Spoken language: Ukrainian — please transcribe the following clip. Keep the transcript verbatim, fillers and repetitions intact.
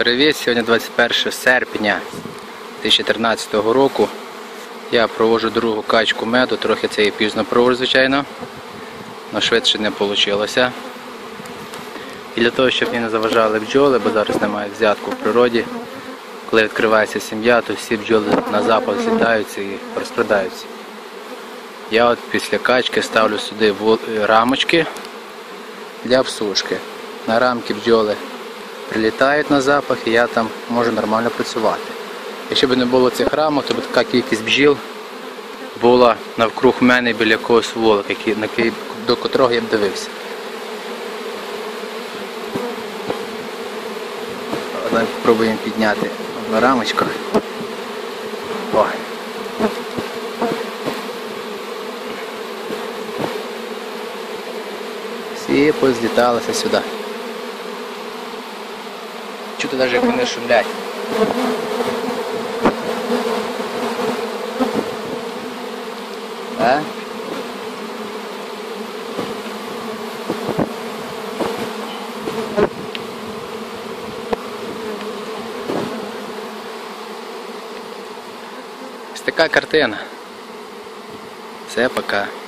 Привіт! Сьогодні двадцять перше серпня дві тисячі тринадцятого року. Я проводжу другу качку меду, трохи це і пізно проводжу, звичайно, але швидше не вийшло. І для того, щоб мені не заважали бджоли, бо зараз немає взятку в природі, коли відкривається сім'я, то всі бджоли на запах злітаються і розпадаються. Я от після качки ставлю сюди рамочки для обсушки. На рамки бджоли прилітають на запах і я там можу нормально працювати. Якщо б не було цих рамок, то б така кількість бджіл була навкруг мене біля якогось волока, до котрого я б дивився. Давай спробуємо підняти одну рамочку. О. Всі позліталися сюди. Чути навіть, як вони шумлять. А? Ось така картина. Все, пока.